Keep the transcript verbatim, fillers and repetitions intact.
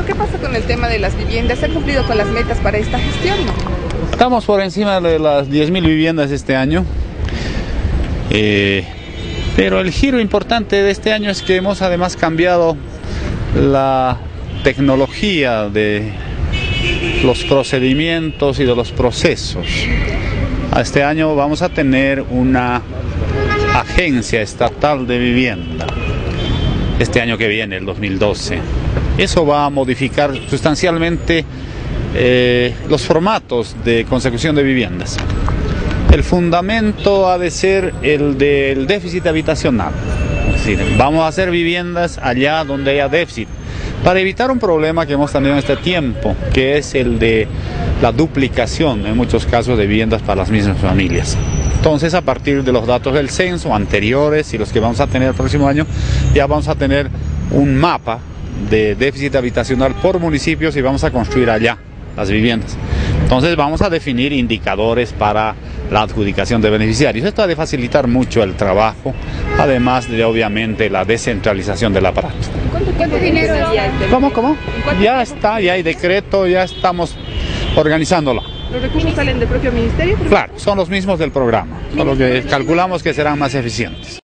Ministro, ¿qué pasa con el tema de las viviendas? ¿Se han cumplido con las metas para esta gestión? Estamos por encima de las diez mil viviendas este año, eh, pero el giro importante de este año es que hemos además cambiado la tecnología de los procedimientos y de los procesos. Este año vamos a tener una agencia estatal de vivienda, este año que viene, el dos mil doce. Eso va a modificar sustancialmente eh, los formatos de consecución de viviendas. El fundamento ha de ser el del déficit habitacional. Es decir, vamos a hacer viviendas allá donde haya déficit, para evitar un problema que hemos tenido en este tiempo, que es el de la duplicación, en muchos casos, de viviendas para las mismas familias. Entonces, a partir de los datos del censo anteriores y los que vamos a tener el próximo año, ya vamos a tener un mapa de déficit habitacional por municipios y vamos a construir allá las viviendas. Entonces vamos a definir indicadores para la adjudicación de beneficiarios. Esto ha de facilitar mucho el trabajo, además de obviamente la descentralización del aparato. ¿Cuánto, cuánto dinero ya? ¿Cómo, cómo? Ya está, ya hay decreto, ya estamos organizándolo. ¿Los recursos salen del propio ministerio? Claro, son los mismos del programa, solo que calculamos que serán más eficientes.